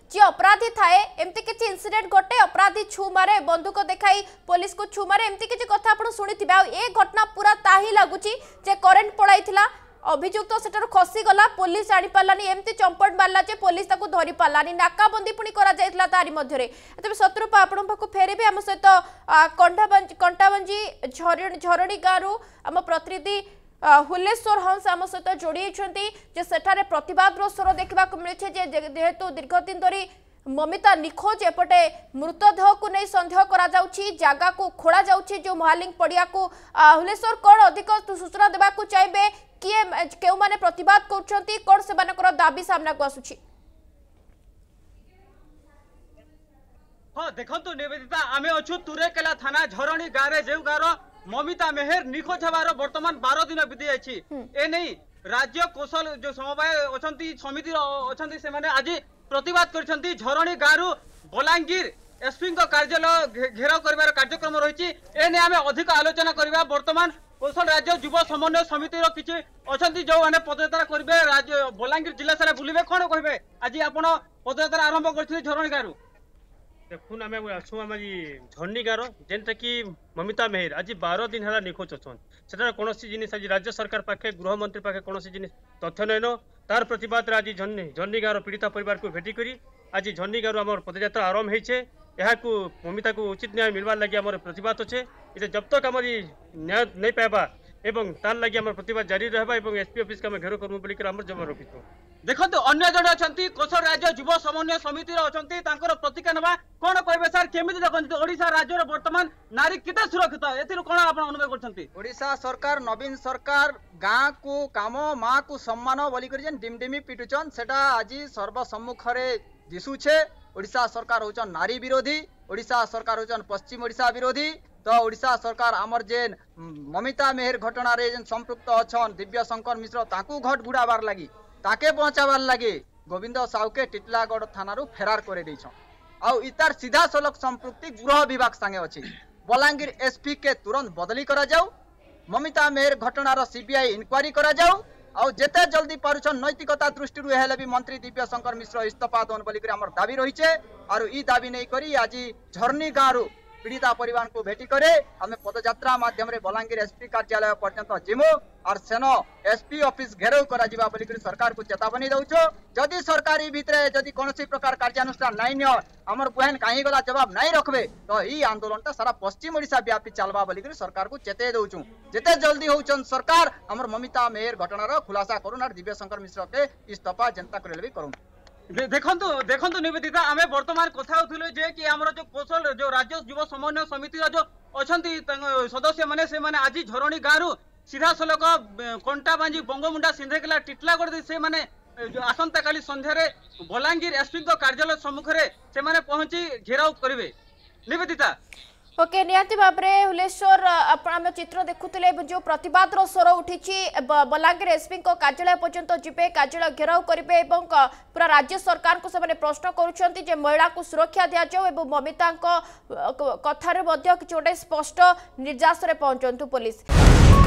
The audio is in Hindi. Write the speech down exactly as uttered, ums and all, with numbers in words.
जी अपराधी थाए एमती किसी इनसीडेंट घटे अपराधी छु मारे बंदूक देखाई पुलिस को छु मारे एमती किसी कथा आपण सुनिथिबे आ ए घटना पूरा ताही लागुची जे करंट पड़ाइथिला अभियुक्त तो सेटर खसी गला पुलिस आनी पालानी एमती चंपट मारला जे पुलिस ताको धरि पालानी नाकाबंदी पुनी करा जायतला तारी मध्यरे तबे शत्रुपा आपण पाको फेरिबे हम सहित कंठाबंजी कंठाबंजी झरणी झरणी गारू हम प्रतिनिधि हुलेश्वर हंस आम सहित जोड़ी जे सेठारे प्रतिवाद स्वर देखा मिले जेहेतु दीर्घ दिन धरी ममिता निखोज एपटे मृतदेह को नहीं सन्देह करा जाउछि जागा को खोला जाउछि जो महालिंग पड़िया को हुलेश्वर कौन अधिक सूचना देवा चाहिए किए केउ माने प्रतिवाद करछंती कौन से मानकर दाबी सामना को आसुछि। हाँ देखंतु निवेदिता आमे अछु तुरेकेला थाना झरणी गाँव रे जेउ गाँव ममिता मेहर निखोज हबार वर्तमान बारह दिन बीती जाइछि ए नहीं राज्य कौशल जो समवाय अछंती समिति अछंती से माने आज प्रतिवाद करछंती झरणी गाँव बलांगीर एसपी कार्यालय घेराव करिवार कार्यक्रम रही ए नहीं आमे अधिक आलोचना करबा वर्तमान कौशल राज्य युव समन्वय समिति किछि अछंती जो माने पदयात्रा करिवे राज्य बलांगीर जिला सारा बुलिबे कोन कहबे आज आपण पदयात्रा आरंभ करथिले झरणी गाँव देखुन आम आसू आम झरणी गाँव जेनटा कि ममिता मेहर आज बारह दिन है निखोज अच्छन से कौन जिन आज राज्य सरकार पाखे गृहमंत्री पाखे कौन जिन तथ्य नैन तार प्रतिवाद आज झरणी झरणी गाँव पीड़िता परिवार को भेटिक आज झरणी गाँव आम पदयात्रा आरंभ होइछे यहाकू ममिता को उचित न्याय मिलवार लगी आम प्रतिवाद अच्छे ये जब तक आम न्याय नहीं पाइबा एवं तार लगी आम प्रतिवाद जारी रहा और एसपी ऑफिस का घेर करूँ बोलिक जमा रखी देखो अन्य जन अच्छा कौशल राज्य युव समन्वय समिति अच्छा प्रतिक्रिया नवा कौन कहे सर केमी देखते ओडिशा राज्य वर्तमान नारी कितना सुरक्षित ए कौन आप अनुभव कर सरकार नवीन सरकार गाँ को काम माँ को सम्मान बोलिक डिमडिमी पिटुचन सेटा आज सर्वसम्मुख दिशुचे ओडिशा सरकार होचन नारी विरोधी ओडिशा सरकार होचन पश्चिम ओडिशा विरोधी तो ओडिशा सरकार आमर जेन ममिता मेहर घटना रे जेन संपृक्त अच्छन दिव्य शंकर मिश्र ताकू घट बुड़ाबार लगी ताके पहुंचाबार लगे गोविंद साहू के टिटलागढ़ थाना फेरार कर आउ इतार सीधा सलख संपृक्ति गृह विभाग संगे अच्छी बलांगीर एसपी के तुरंत बदली करा जाऊ ममिता मेहर घटनार सीबीआई इनक्वारी करा जाऊ आउ जेते जल्दी पारुछन नैतिकता दृष्टि हेले भी मंत्री दिव्य शंकर मिश्र इस्तीफा दन बोलिक आमर दाबी रही और ई दाबी नहीं करी आज झरणी गाँव पीड़िता परिवार को भेटी करे आम पदयात्रा माध्यम बलांगीर एसपी कार्यालय पर्यंत जिमु और सेन एसपी ऑफिस घेराव करा सरकार को चेतावनी दौचु जदि सरकारी भितर जदि कौन प्रकार कार्यानुष्ठान नाई निय आमर बहन कहीं गला जवाब नहीं रखबे तो यही आंदोलन सारा पश्चिम ओडिशा व्यापी चलवा बोलिक सरकार को चेते दौचु जिते जल्दी होचन सरकार आमर ममिता मेहर घटनार खुलासा करूँ और दिव्य शंकर मिश्र के इस्तीफा जनता करे भी करूँ देखंतु देखंतु निवेदिता आमे वर्तमान कथा होथिले जे कि हमर जो कौशल जो राज्य युव समन्वय समिति जो अछंती सदस्य माने से माने आज झरणी गाँव सीधा सलक कंटाबांजी बंगमुंडा सिंधेकेला टिटलागढ़ से माने आसंता काली संध्यारे बलांगीर एसपी कार्यालय सम्मुख से माने पहुंची घेराव करिवे निवेदिता ओके निहाती भाव में हुलेश्वर आम चित्र देखुले जो प्रतिवाद स्वर उठी बलांगीर एसपी कार्यालय पर्यंत जीवे कार्यालय घेराव करेंगे पूरा राज्य सरकार को से प्रश्न करुँच महिला को सुरक्षा दि जाऊ ममिता कथार कि गोटे स्पष्ट निर्यास पहुंचतु पुलिस।